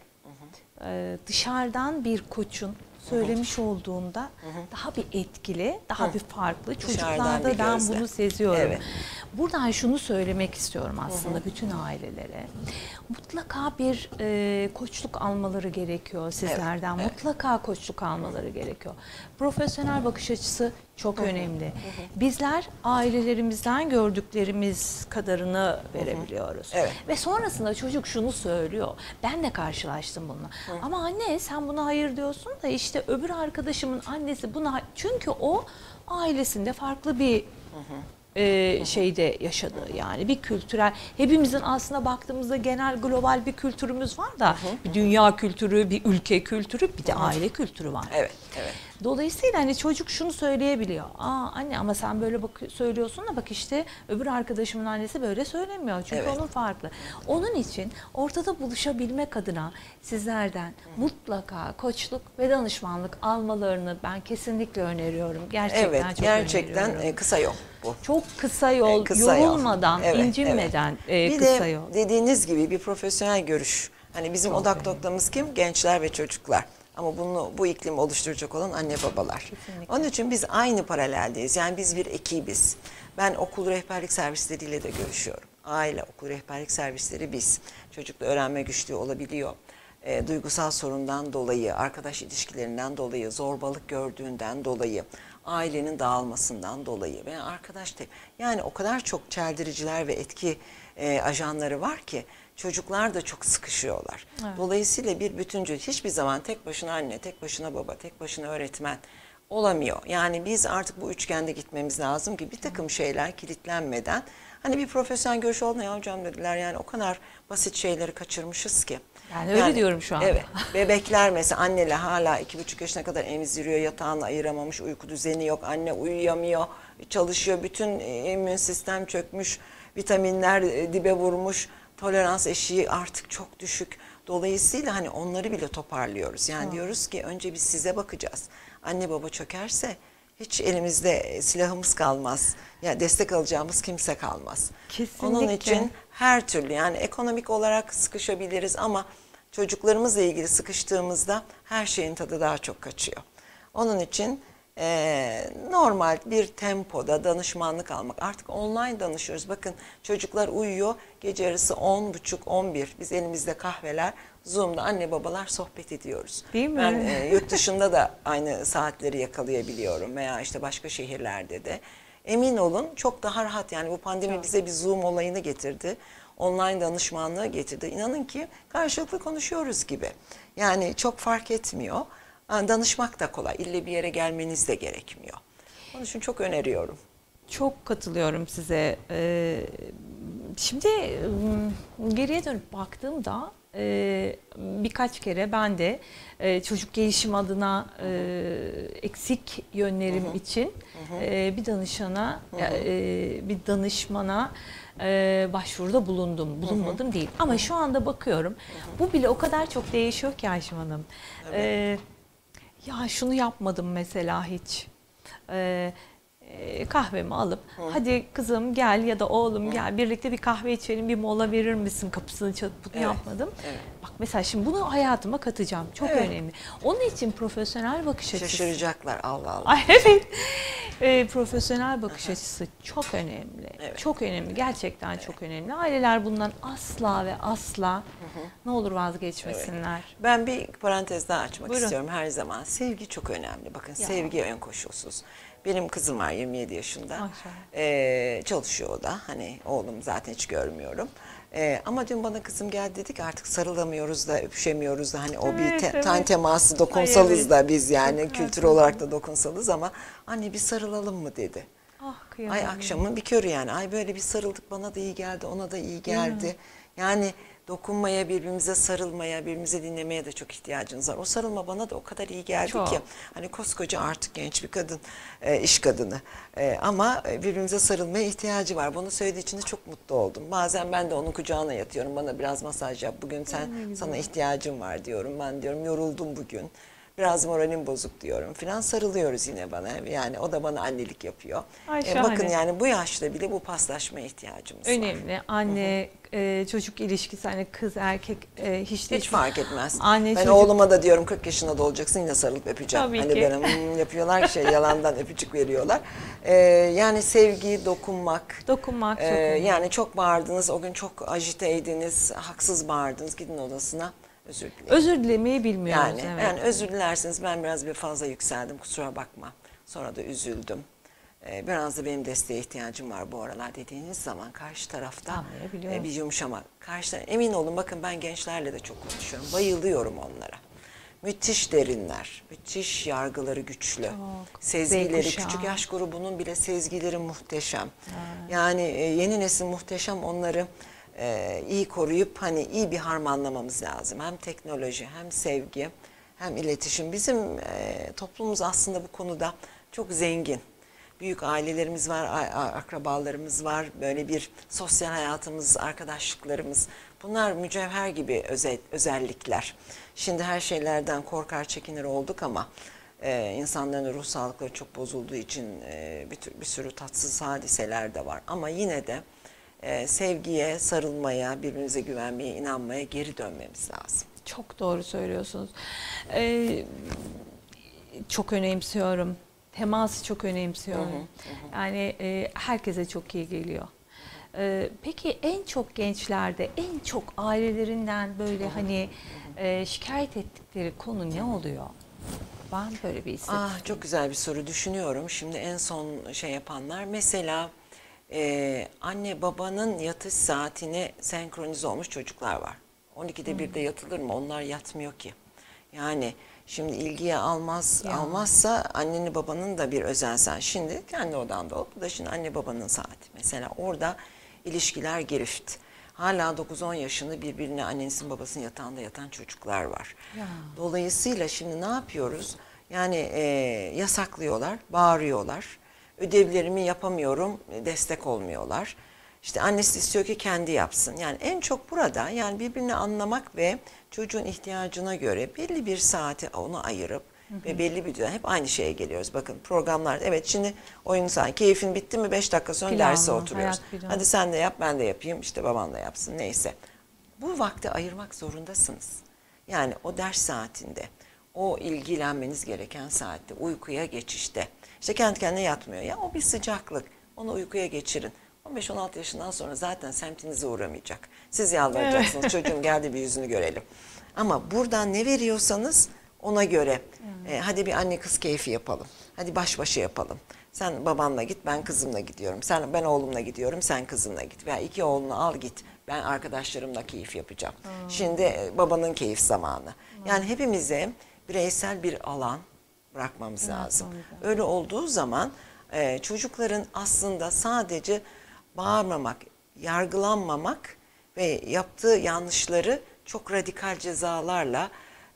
e, dışarıdan bir koçun söylemiş olduğunda hı hı. daha bir etkili, daha hı. bir farklı. Çocuklarda bir ben bunu seziyorum. Evet. Buradan şunu söylemek istiyorum aslında hı hı. bütün ailelere. Mutlaka bir e, koçluk almaları gerekiyor sizlerden. Evet. Mutlaka evet. koçluk almaları gerekiyor. Profesyonel bakış açısı çok hı hı. önemli. Hı hı. Bizler ailelerimizden gördüklerimiz kadarını verebiliyoruz. Evet. Ve sonrasında çocuk şunu söylüyor. Ben de karşılaştım bununla. Hı. Ama anne sen buna hayır diyorsun da işte öbür arkadaşımın annesi buna... Çünkü o ailesinde farklı bir... Hı hı. Ee, şeyde yaşadığı yani bir kültürel, hepimizin aslında baktığımızda genel global bir kültürümüz var da hı hı. bir dünya kültürü, bir ülke kültürü, bir de aile kültürü var. Evet, evet. Dolayısıyla hani çocuk şunu söyleyebiliyor. Aa anne ama sen böyle bak söylüyorsun da bak işte öbür arkadaşımın annesi böyle söylemiyor. Çünkü evet. onun farklı. Onun için ortada buluşabilmek adına sizlerden hı. mutlaka koçluk ve danışmanlık almalarını ben kesinlikle öneriyorum. Gerçekten evet, çok gerçekten öneriyorum. kısa yol bu. Çok kısa yol, e, kısa yorulmadan, yol. Evet, incinmeden evet. E, kısa yol. Bir de dediğiniz gibi bir profesyonel görüş. Hani bizim çok odak önemli. Noktamız kim? Gençler ve çocuklar. Ama bunu bu iklimi oluşturacak olan anne babalar. Kesinlikle. Onun için biz aynı paraleldeyiz. Yani biz bir ekibiz. Ben okul rehberlik servisleriyle de görüşüyorum. Aile okul rehberlik servisleri biz. Çocukla öğrenme güçlüğü olabiliyor. E, duygusal sorundan dolayı, arkadaş ilişkilerinden dolayı, zorbalık gördüğünden dolayı, ailenin dağılmasından dolayı veya arkadaş te- yani o kadar çok çeldiriciler ve etki e, ajanları var ki çocuklar da çok sıkışıyorlar. Evet. Dolayısıyla bir bütüncül, hiçbir zaman tek başına anne, tek başına baba, tek başına öğretmen olamıyor. Yani biz artık bu üçgende gitmemiz lazım ki bir takım şeyler kilitlenmeden, hani bir profesyonel görüş oldu ya hocam dediler, yani o kadar basit şeyleri kaçırmışız ki. Yani öyle yani, diyorum şu anda. Evet. Bebekler mesela anneler hala iki buçuk yaşına kadar emziriyor, yatağını ayıramamış, uyku düzeni yok, anne uyuyamıyor, çalışıyor, bütün immün sistem çökmüş, vitaminler dibe vurmuş, tolerans eşiği artık çok düşük. Dolayısıyla hani onları bile toparlıyoruz. Yani Hı. diyoruz ki önce biz size bakacağız. Anne baba çökerse hiç elimizde silahımız kalmaz. Yani destek alacağımız kimse kalmaz. Kesinlikle. Onun için her türlü, yani ekonomik olarak sıkışabiliriz ama çocuklarımızla ilgili sıkıştığımızda her şeyin tadı daha çok kaçıyor. Onun için e, normal bir tempoda danışmanlık almak. Artık online danışıyoruz. Bakın çocuklar uyuyor. Gece yarısı on buçuk on bir. Biz elimizde kahveler, Zoom'da anne babalar sohbet ediyoruz. Değil mi? Ben e, yurt dışında da aynı saatleri yakalayabiliyorum veya işte başka şehirlerde de. Emin olun çok daha rahat, yani bu pandemi çok. Bize bir Zoom olayını getirdi. Online danışmanlığı getirdi. İnanın ki karşılıklı konuşuyoruz gibi. Yani çok fark etmiyor. Danışmak da kolay. İlle bir yere gelmeniz de gerekmiyor. Onun için çok öneriyorum. Çok katılıyorum size. Ee, şimdi geriye dönüp baktığımda e, birkaç kere ben de e, çocuk gelişim adına e, eksik yönlerim hı hı. için hı hı. E, bir danışana, hı hı. E, bir danışmana e, başvuruda bulundum. Bulunmadım hı hı. değil. Ama hı hı. şu anda bakıyorum. Hı hı. Bu bile o kadar çok değişiyor ki Ayşem Hanım. Evet. E, ya şunu yapmadım mesela hiç. E, kahvemi alıp Hı. hadi kızım gel ya da oğlum Hı. gel birlikte bir kahve içelim, bir mola verir misin, kapısını çalıp bunu evet. yapmadım. Evet. Bak mesela şimdi bunu hayatıma katacağım. Çok evet. önemli. Onun için profesyonel bakış açısı. Şaşıracaklar Allah Allah. Ay, evet. E, profesyonel bakış Aha. açısı çok önemli. Evet. Çok önemli. Gerçekten evet. çok önemli. Aileler bundan asla ve asla Hı -hı. ne olur vazgeçmesinler. Evet. Ben bir parantez daha açmak Buyurun. istiyorum her zaman. Sevgi çok önemli. Bakın ya. sevgi ön koşulsuz. Benim kızım var yirmi yedi yaşında. Ee, çalışıyor o da. Hani oğlum zaten hiç görmüyorum. Ee, ama dün bana kızım geldi, dedi ki artık sarılamıyoruz da öpüşemiyoruz da hani o evet, bir te evet. ten teması dokunsalız Ay, evet. da biz yani çok kültür evet. olarak da dokunsalız ama anne bir sarılalım mı dedi. Ah, Ay akşamın bir körü yani. Ay böyle bir sarıldık, bana da iyi geldi, ona da iyi geldi. Yani dokunmaya, birbirimize sarılmaya, birbirimize dinlemeye de çok ihtiyacınız var. O sarılma bana da o kadar iyi geldi Çok. ki. Hani koskoca artık genç bir kadın, e, iş kadını. E, ama birbirimize sarılmaya ihtiyacı var. Bunu söylediği için de çok mutlu oldum. Bazen ben de onun kucağına yatıyorum. Bana biraz masaj yap. Bugün sen sana ihtiyacım var diyorum. Ben diyorum yoruldum bugün. Biraz moralim bozuk diyorum filan, sarılıyoruz yine bana. Yani o da bana annelik yapıyor. Ay, E, bakın yani bu yaşta bile bu paslaşmaya ihtiyacımız önemli. var. Önemli. Anne e, çocuk ilişkisi, hani kız erkek e, hiç de Hiç fark etmez. Anne, ben çocuk... oğluma da diyorum kırk yaşında da olacaksın yine sarılıp öpeceğim. Tabii hani ki. benim hmm, yapıyorlar şey yalandan öpücük veriyorlar. Ee, yani sevgi, dokunmak. Dokunmak çok e, önemli. Yani çok bağırdınız o gün, çok ajiteydiniz, haksız bağırdınız, gidin odasına. Özür dilerim. Özür dilemeyi bilmiyoruz. Yani, evet. yani özür dilerseniz ben biraz bir fazla yükseldim, kusura bakma. Sonra da üzüldüm. Ee, biraz da benim desteğe ihtiyacım var bu aralar dediğiniz zaman karşı tarafta e, bir yumuşama. Karşı, emin olun bakın ben gençlerle de çok konuşuyorum. Bayılıyorum onlara. Müthiş derinler, müthiş yargıları güçlü, Çok. sezgileri, Zekuşağı. küçük yaş grubunun bile sezgileri muhteşem. Evet. Yani e, yeni nesil muhteşem, onları e, iyi koruyup hani iyi bir harmanlamamız lazım. Hem teknoloji, hem sevgi, hem iletişim. Bizim e, toplumumuz aslında bu konuda çok zengin. Büyük ailelerimiz var, akrabalarımız var, böyle bir sosyal hayatımız, arkadaşlıklarımız. Bunlar mücevher gibi özel, özellikler. Şimdi her şeylerden korkar, çekinir olduk ama e, insanların ruh sağlıkları çok bozulduğu için e, bir, tür, bir sürü tatsız hadiseler de var. Ama yine de e, sevgiye, sarılmaya, birbirimize güvenmeye, inanmaya geri dönmemiz lazım. Çok doğru söylüyorsunuz. Ee, çok önemsiyorum. Teması çok önemsiyorum. Hı hı, hı. Yani e, herkese çok iyi geliyor. Ee, peki en çok gençlerde, en çok ailelerinden böyle hı hı, hani hı hı. E, şikayet ettikleri konu ne oluyor? Var mı böyle bir isim? Ah, çok güzel bir soru, düşünüyorum. Şimdi en son şey yapanlar mesela e, anne babanın yatış saatine senkronize olmuş çocuklar var. on ikide birde yatılır mı? Onlar yatmıyor ki. Yani şimdi ilgiye almaz ya. almazsa annenin babanın da bir özensen. Şimdi kendi odanda ol. Bu da şimdi anne babanın saati. Mesela orada ilişkiler girift. Hala dokuz on yaşında birbirine annesinin babasının yatağında yatan çocuklar var. Ya. Dolayısıyla şimdi ne yapıyoruz? Yani e, yasaklıyorlar, bağırıyorlar. Ödevlerimi yapamıyorum, destek olmuyorlar. İşte annesi istiyor ki kendi yapsın. Yani en çok burada yani birbirini anlamak ve çocuğun ihtiyacına göre belli bir saati ona ayırıp hı hı. ve belli bir düzen, hep aynı şeye geliyoruz. Bakın programlar, evet şimdi oyun saati, keyfin bitti mi beş dakika sonra Planlı, derse oturuyoruz. Hadi sen de yap, ben de yapayım, işte baban da yapsın, neyse. Bu vakti ayırmak zorundasınız. Yani o ders saatinde, o ilgilenmeniz gereken saatte, uykuya geçişte. İşte kendi kendine yatmıyor ya, o bir sıcaklık, onu uykuya geçirin. on beş on altı yaşından sonra zaten semtinize uğramayacak. Siz yalvaracaksınız, çocuğum geldi bir yüzünü görelim. Ama buradan ne veriyorsanız ona göre e, hadi bir anne kız keyfi yapalım. Hadi baş başa yapalım. Sen babanla git, ben kızımla gidiyorum. Sen ben oğlumla gidiyorum, sen kızınla git. Veya iki oğlunu al git. Ben arkadaşlarımla keyif yapacağım. Hmm. Şimdi e, babanın keyif zamanı. Hmm. Yani hepimize bireysel bir alan bırakmamız hmm. lazım. Hmm. Öyle olduğu zaman e, çocukların aslında sadece bağırmamak, yargılanmamak ve yaptığı yanlışları çok radikal cezalarla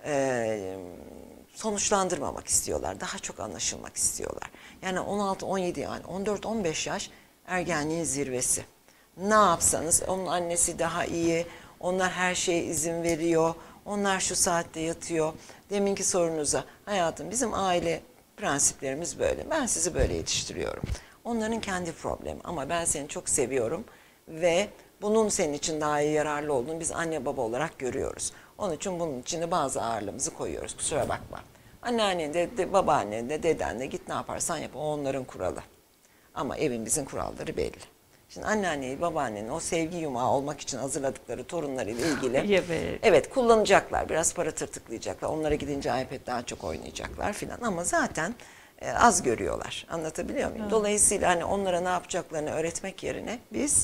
e, sonuçlandırmamak istiyorlar. Daha çok anlaşılmak istiyorlar. Yani on altı on yedi yani on dört on beş yaş ergenliğin zirvesi. Ne yapsanız onun annesi daha iyi, onlar her şeye izin veriyor, onlar şu saatte yatıyor. Deminki sorunuza, hayatım bizim aile prensiplerimiz böyle. Ben sizi böyle yetiştiriyorum. Onların kendi problemi ama ben seni çok seviyorum ve bunun senin için daha iyi yararlı olduğunu biz anne baba olarak görüyoruz. Onun için bunun içine bazı ağırlığımızı koyuyoruz. Kusura bakma. Anneannen de, de babaannen de deden de git ne yaparsan yap. O onların kuralı. Ama evimizin kuralları belli. Şimdi anneanneyi, babaannenin o sevgi yumağı olmak için hazırladıkları torunlarıyla ilgili evet. evet kullanacaklar. Biraz para tırtıklayacaklar. Onlara gidince iPad daha çok oynayacaklar filan. Ama zaten e, az görüyorlar. Anlatabiliyor muyum? Evet. Dolayısıyla hani onlara ne yapacaklarını öğretmek yerine biz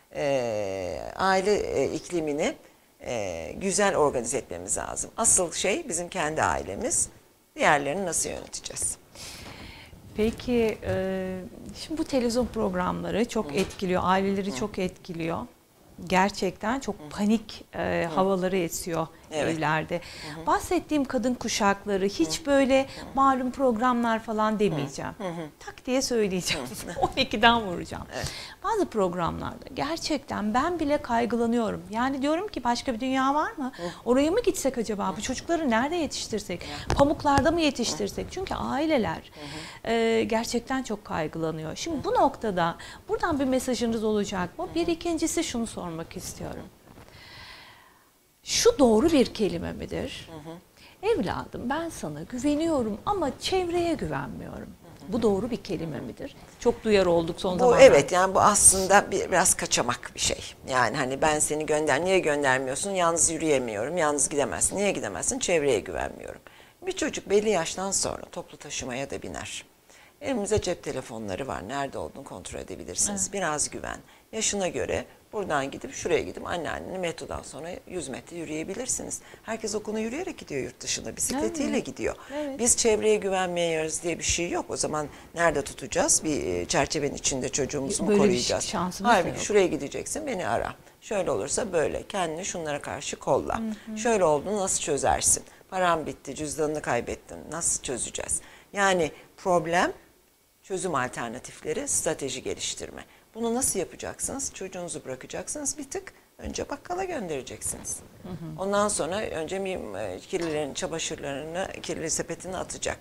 e, aile e, iklimini e, güzel organize etmemiz lazım. Asıl şey bizim kendi ailemiz. Diğerlerini nasıl yöneteceğiz? Peki, e, şimdi bu televizyon programları çok etkiliyor, aileleri çok etkiliyor. gerçekten çok panik e, havaları esiyor Evet. evlerde. Hı hı. Bahsettiğim kadın kuşakları hiç hı. böyle malum programlar falan demeyeceğim. Hı hı. Tak diye söyleyeceğim. on ikiden vuracağım. Evet. Bazı programlarda gerçekten ben bile kaygılanıyorum. Yani diyorum ki başka bir dünya var mı? Hı. Oraya mı gitsek acaba? Bu çocukları nerede yetiştirsek? Hı. Pamuklarda mı yetiştirsek? Hı. Çünkü aileler hı hı. E, gerçekten çok kaygılanıyor. Şimdi hı. bu noktada buradan bir mesajınız olacak mı? Bir ikincisi şunu sormak istiyorum. Şu doğru bir kelime midir? Hı hı. Evladım ben sana güveniyorum ama çevreye güvenmiyorum. Hı hı. Bu doğru bir kelime midir? Çok duyar olduk son bu, zamanlarda. Evet, yani bu aslında bir, biraz kaçamak bir şey. Yani hani ben seni gönder, niye göndermiyorsun? Yalnız yürüyemiyorum, yalnız gidemezsin. Niye gidemezsin? Çevreye güvenmiyorum. Bir çocuk belli yaştan sonra toplu taşımaya da biner. Elimizde cep telefonları var. Nerede olduğunu kontrol edebilirsiniz. Evet. Biraz güven. Yaşına göre buradan gidip şuraya gidip anneanneni metrodan sonra yüz metre yürüyebilirsiniz. Herkes okula yürüyerek gidiyor yurt dışında. Bisikletiyle evet. gidiyor. Evet. Biz çevreye güvenmiyoruz diye bir şey yok. O zaman nerede tutacağız? Bir çerçevenin içinde çocuğumuzu mu böyle koruyacağız? Bir şansımız Halbuki şuraya gideceksin, beni ara. Şöyle olursa böyle. Kendini şunlara karşı kolla. Hı hı. Şöyle olduğunu nasıl çözersin? Param bitti, cüzdanını kaybettin. Nasıl çözeceğiz? Yani problem, çözüm alternatifleri, strateji geliştirme. Bunu nasıl yapacaksınız? Çocuğunuzu bırakacaksınız, bir tık önce bakkala göndereceksiniz. Hı hı. Ondan sonra önce bir kirlilerin çamaşırlarını kirli sepetine atacak.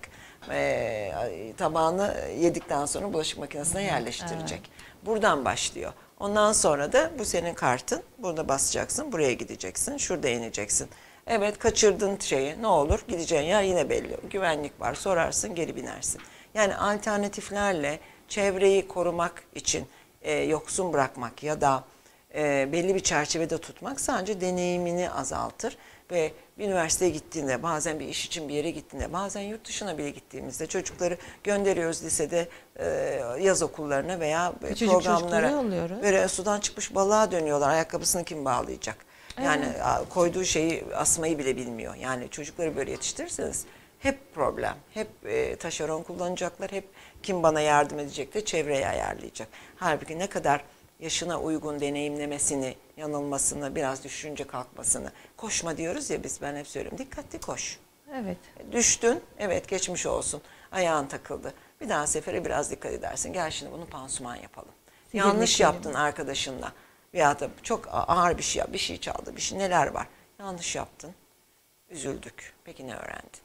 E, tabağını yedikten sonra bulaşık makinesine yerleştirecek. Evet. Buradan başlıyor. Ondan sonra da bu senin kartın. Burada basacaksın, buraya gideceksin, şurada ineceksin. Evet, kaçırdın şeyi, ne olur? Gideceğin yer yine belli. Güvenlik var, sorarsın, geri binersin. Yani alternatiflerle çevreyi korumak için e, yoksun bırakmak ya da e, belli bir çerçevede tutmak sadece deneyimini azaltır. Ve bir üniversiteye gittiğinde, bazen bir iş için bir yere gittiğinde, bazen yurt dışına bile gittiğimizde çocukları gönderiyoruz lisede e, yaz okullarına veya küçücük programlara. Böyle sudan çıkmış balığa dönüyorlar. Ayakkabısını kim bağlayacak? Yani evet. koyduğu şeyi asmayı bile bilmiyor. Yani çocukları böyle yetiştirirseniz hep problem. Hep e, taşeron kullanacaklar. Hep kim bana yardım edecek de çevreye ayarlayacak. Halbuki ne kadar yaşına uygun deneyimlemesini, yanılmasını, biraz düşünce kalkmasını. Koşma diyoruz ya biz, ben hep söylüyorum. Dikkatli koş. Evet. Düştün, evet geçmiş olsun. Ayağın takıldı. Bir daha sefere biraz dikkat edersin. Gel şimdi bunu pansuman yapalım. Sihirli Yanlış kelime. yaptın arkadaşınla. Veya da çok ağır bir şey yap, bir şey çaldı, bir şey, neler var. Yanlış yaptın. Üzüldük. Peki ne öğrendin?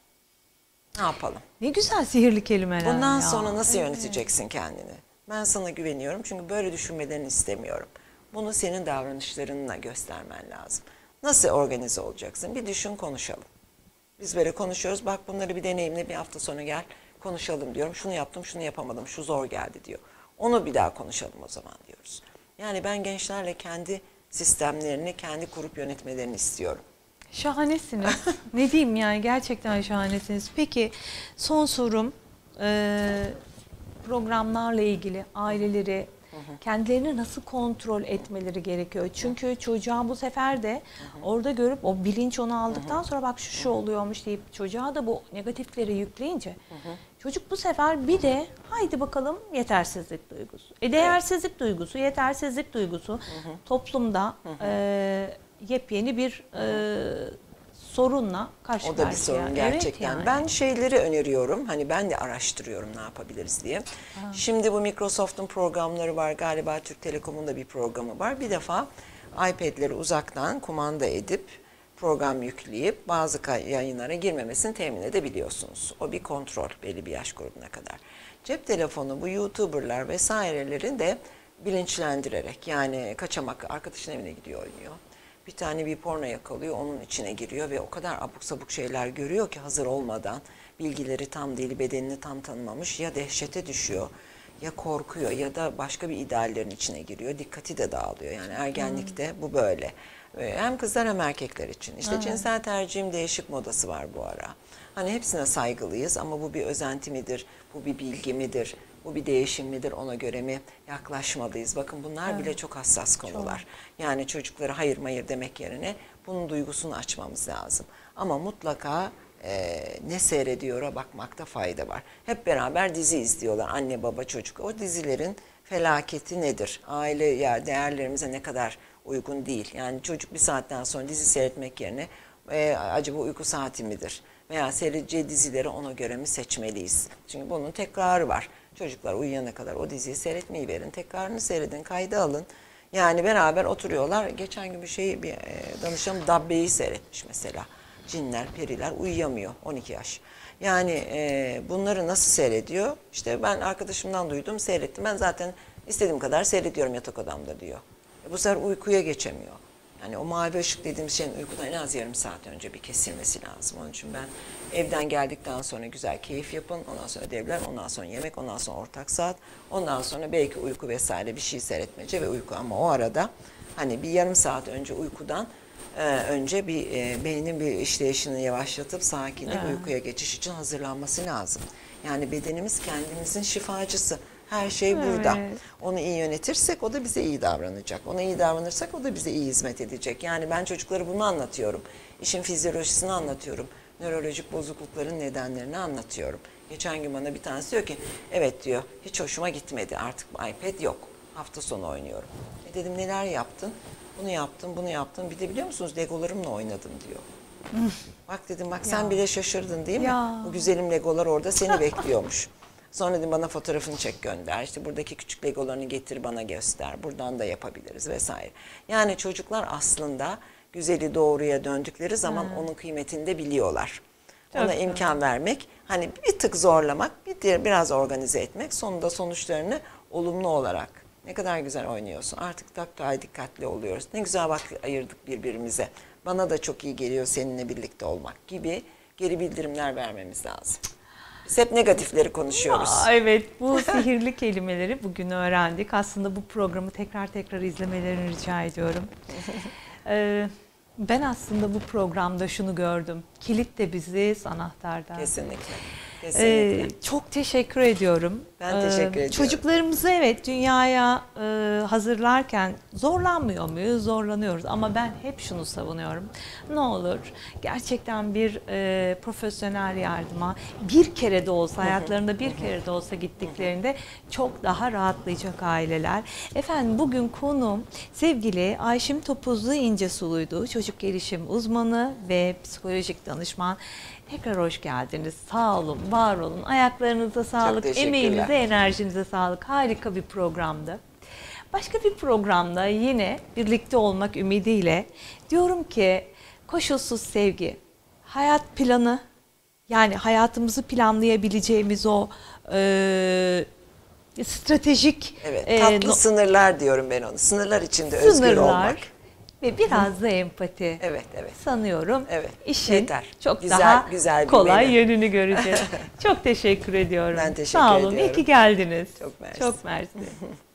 Ne yapalım? Ne güzel sihirli kelimeler. Bundan ya. sonra nasıl evet. yöneteceksin kendini? Ben sana güveniyorum çünkü böyle düşünmelerini istemiyorum. Bunu senin davranışlarınla göstermen lazım. Nasıl organize olacaksın? Bir düşün, konuşalım. Biz böyle konuşuyoruz. Bak bunları bir deneyimle, bir hafta sonra gel konuşalım diyorum. Şunu yaptım, şunu yapamadım, şu zor geldi diyor. Onu bir daha konuşalım o zaman diyoruz. Yani ben gençlerle kendi sistemlerini, kendi kurup yönetmelerini istiyorum. Şahanesiniz. Ne diyeyim yani, gerçekten şahanesiniz. Peki son sorum, e, programlarla ilgili aileleri hı hı. kendilerini nasıl kontrol etmeleri gerekiyor? Çünkü çocuğa bu sefer de hı hı. orada görüp o bilinç onu aldıktan hı hı. sonra bak şu şu oluyormuş deyip çocuğa da bu negatifleri yükleyince hı hı. çocuk bu sefer bir de haydi bakalım yetersizlik duygusu. E, değersizlik evet. duygusu, yetersizlik duygusu hı hı. toplumda hı hı. E, yepyeni bir e, sorunla karşı karşıya. O da bir sorun gerçekten. Evet yani. Ben şeyleri öneriyorum. Hani ben de araştırıyorum ne yapabiliriz diye. Ha. Şimdi bu Microsoft'un programları var. Galiba Türk Telekom'un da bir programı var. Bir defa iPad'leri uzaktan kumanda edip program yükleyip bazı yayınlara girmemesini temin edebiliyorsunuz. O bir kontrol belli bir yaş grubuna kadar. Cep telefonu bu YouTuber'lar vesairelerin de bilinçlendirerek, yani kaçamak arkadaşın evine gidiyor oynuyor. Bir tane bir porno yakalıyor, onun içine giriyor ve o kadar abuk sabuk şeyler görüyor ki hazır olmadan, bilgileri tam değil, bedenini tam tanımamış, ya dehşete düşüyor, ya korkuyor ya da başka bir ideallerin içine giriyor. Dikkati de dağılıyor. Yani ergenlikte hmm. bu böyle. Hem kızlar hem erkekler için. İşte evet. cinsel tercihim değişik modası var bu ara. Hani hepsine saygılıyız ama bu bir özenti midir, bu bir bilgi midir, bu bir değişim midir, ona göre mi yaklaşmalıyız? Bakın bunlar evet. bile çok hassas konular. Çok. Yani çocuklara hayır mayır demek yerine bunun duygusunu açmamız lazım. Ama mutlaka e, ne seyrediyor'a bakmakta fayda var. Hep beraber dizi izliyorlar, anne baba çocuk. O dizilerin felaketi nedir? Aile ya değerlerimize ne kadar uygun değil. Yani çocuk bir saatten sonra dizi seyretmek yerine e, acaba uyku saati midir? Veya seyredeceği dizileri ona göre mi seçmeliyiz? Çünkü bunun tekrarı var. Çocuklar uyuyana kadar o diziyi seyretmeyi verin. Tekrarını seyredin, kayda alın. Yani beraber oturuyorlar. Geçen gün bir şey bir e, danışanım Dabbe'yi seyretmiş mesela. Cinler, periler uyuyamıyor, on iki yaş. Yani e, bunları nasıl seyrediyor? İşte ben arkadaşımdan duydum, seyrettim. Ben zaten istediğim kadar seyrediyorum yatak odamda diyor. E, bu sefer uykuya geçemiyor. Yani o mavi ışık dediğimiz şeyin uykudan en az yarım saat önce bir kesilmesi lazım. Onun için ben evden geldikten sonra güzel keyif yapın. Ondan sonra ödevler, ondan sonra yemek, ondan sonra ortak saat. Ondan sonra belki uyku vesaire bir şey seyretmece ve uyku. Ama o arada hani bir yarım saat önce uykudan e, önce bir e, beynin bir işleyişini yavaşlatıp sakinlik evet. uykuya geçiş için hazırlanması lazım. Yani bedenimiz kendimizin şifacısı. Her şey burada. Evet. Onu iyi yönetirsek o da bize iyi davranacak. Ona iyi davranırsak o da bize iyi hizmet edecek. Yani ben çocuklara bunu anlatıyorum. İşin fizyolojisini anlatıyorum. Nörolojik bozuklukların nedenlerini anlatıyorum. Geçen gün bana bir tanesi diyor ki evet diyor hiç hoşuma gitmedi artık iPad yok. Hafta sonu oynuyorum. E dedim neler yaptın? Bunu yaptım, bunu yaptım. Bir de biliyor musunuz legolarımla oynadım diyor. Bak dedim bak ya. Sen bile şaşırdın değil mi? Ya. Bu güzelim legolar orada seni bekliyormuş. Sonra dedim bana fotoğrafını çek gönder. İşte buradaki küçük legolarını getir bana göster. Buradan da yapabiliriz vesaire. Yani çocuklar aslında güzeli doğruya döndükleri zaman hmm. onun kıymetini de biliyorlar. Çok Ona imkan güzel. vermek, hani bir tık zorlamak, bir biraz organize etmek, sonunda sonuçlarını olumlu olarak. Ne kadar güzel oynuyorsun. Artık daha dikkatli oluyoruz. Ne güzel bak ayırdık birbirimize. Bana da çok iyi geliyor seninle birlikte olmak gibi geri bildirimler vermemiz lazım. Biz hep negatifleri konuşuyoruz. Aa, evet, bu sihirli kelimeleri bugün öğrendik. Aslında bu programı tekrar tekrar izlemelerini rica ediyorum. Ee, ben aslında bu programda şunu gördüm. Kilit de biziz, anahtardan. Kesinlikle. Kesinlikle. Ee, çok teşekkür ediyorum. Ben teşekkür ee, ediyorum. Çocuklarımızı evet dünyaya e, hazırlarken zorlanmıyor muyuz? Zorlanıyoruz ama ben hep şunu savunuyorum. Ne olur gerçekten bir e, profesyonel yardıma bir kere de olsa hayatlarında bir kere de olsa gittiklerinde çok daha rahatlayacak aileler. Efendim bugün konuğum sevgili Ayşim Topuzlu İncesu'ydu. Çocuk gelişim uzmanı ve psikolojik danışman. Tekrar hoş geldiniz. Sağ olun, var olun. Ayaklarınıza sağlık, emeğinize, enerjinize sağlık. Harika bir programdı. Başka bir programda yine birlikte olmak ümidiyle diyorum ki koşulsuz sevgi, hayat planı, yani hayatımızı planlayabileceğimiz o e, stratejik... Evet, tatlı e, sınırlar diyorum ben onu. Sınırlar içinde sınırlar, özgür olmak. Ve biraz da empati. Evet, evet. Sanıyorum evet. işin Yeter. çok güzel, daha güzel kolay benim. yönünü göreceğiz. Çok teşekkür ediyorum. Ben teşekkür Sağ olun. ediyorum. İyi ki geldiniz. Çok mersi. Çok mersi.